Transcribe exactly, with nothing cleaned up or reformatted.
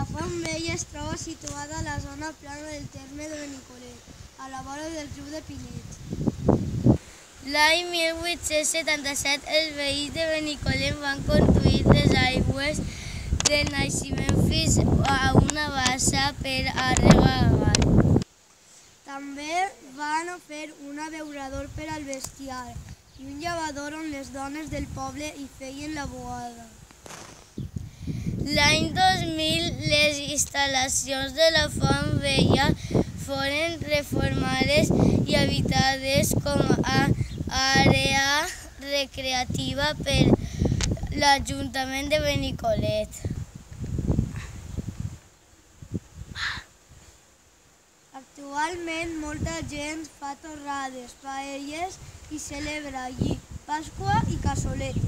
La Font Vella es troba situada a la zona plana del terme de Benicolet, a la vora del riu de Pinet. L'any mil vuit-cents setanta-set els veïns de Benicolet van construir les aigües del naixement fins a una bassa per a regar. També van fer un abeurador per al bestiar i un llavador on les dones del poble hi feien la bugada. L'any dos mil les instal·lacions de la Font Vella foren reformades i habitades com a àrea recreativa per l'Ajuntament de Benicolet. Actualment molta gent fa torrades, paelles i celebra allí Pasqua i cassolets.